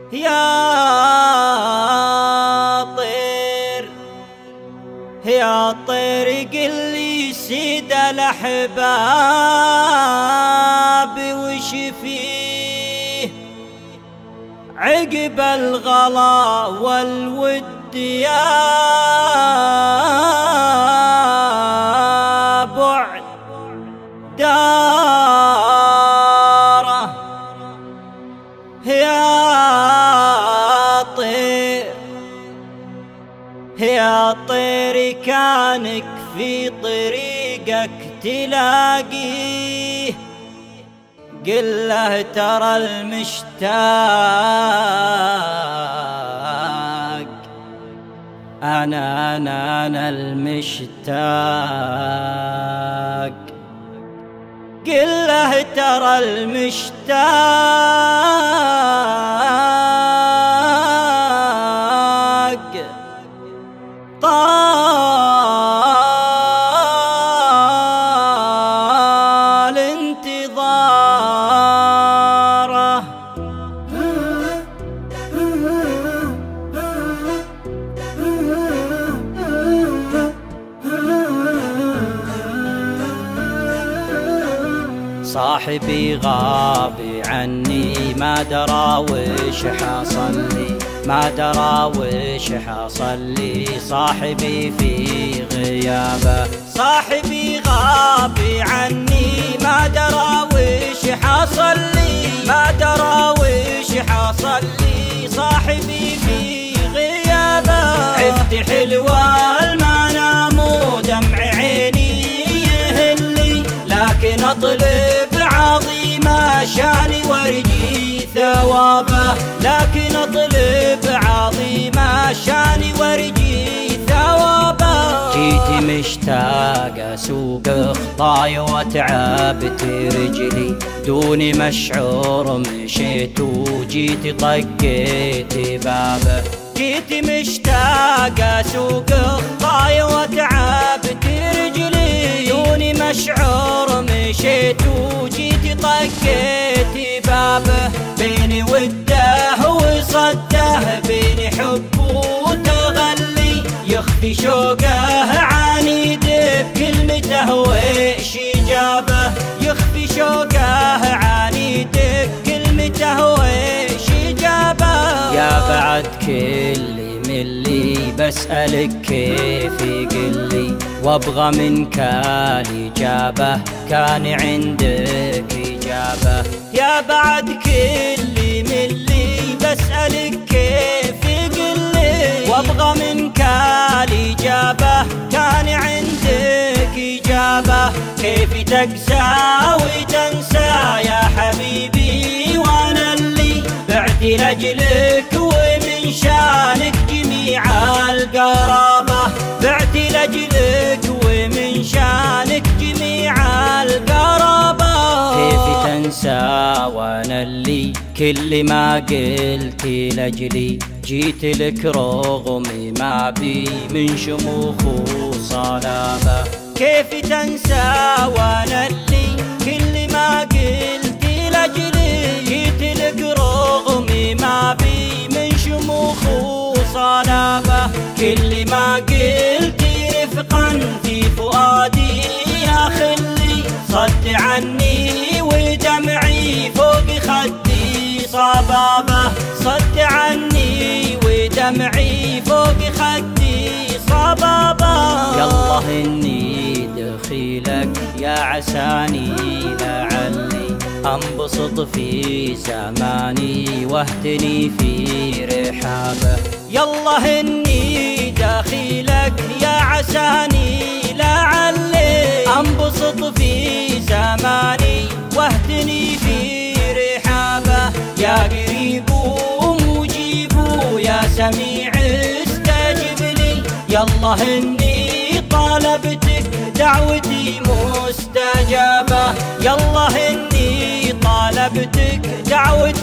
يا طير يا طير قل لي سيد الأحباب وش فيه عقب الغلا والود يا بعد داره يا طير كانك في طريقك تلاقيه قل له ترى المشتاق أنا المشتاق قل له ترى المشتاق طال انتظاره صاحبي غاب عني ما درى وش حصل لي ما درى وش حصل لي صاحبي في غيابه صاحبي غاب عني ما درى وش حصل لي ما درى وش حصل لي صاحبي في غيابه عفت حلوة المنام ودمع عيني يهلي لكن اطلب عظيمة شاني وارجي ثوابه لكن اطلب عظيمة شاني وارجي ثوابه جيتي مشتاق اسوق خطاي وتعبت رجلي دوني مشعور مشيت وجيتي طقيت بابه جيتي مشتاق اسوق خطاي وتعبت رجلي دوني مشعور مشيت وجيتي طقيت بابه بيني وده وصده بيني حب وتغلي يخفي شوقه عنيد بكلمته وإيش جابه يخفي شوقه عنيد بكلمته وإيش جابه يا بعد كل ملي بسألك كيف يقلي وابغى منك الإجابة كان عندك إجابة يا بعد كل ملي بسألك كيف يقلي وابغى منك الإجابة كان عندك إجابة كيف تقسى وتنسى يا حبيبي وانا اللي بعت لأجلك ومن شانك جميع القرابة بعت لأجلك ومن شانك جميع القرابة كيف تنسى وانا اللي كل ما قلت لأجلي جيت لك رغم ما بي من شموخ وصلابة كيف تنسى وانا اللي كل ما قلت لأجلي جيت لك رغم ما بي من شموخ وصلابة كل ما قلت رفقا في فؤادي يا خلي صد عني ودمعي فوق خدي صبابة صد عني ودمعي فوق خدي صبابة يالله اني دخيلك يا عساني لعلي انبسط في زماني واهتني في رحابه يالله اني دخيلك يا عساني لعلي انبسط في زماني واهتني في رحابه يا قريب ومجيب يا سميع استجب لي يالله اني طالبتك دعوتي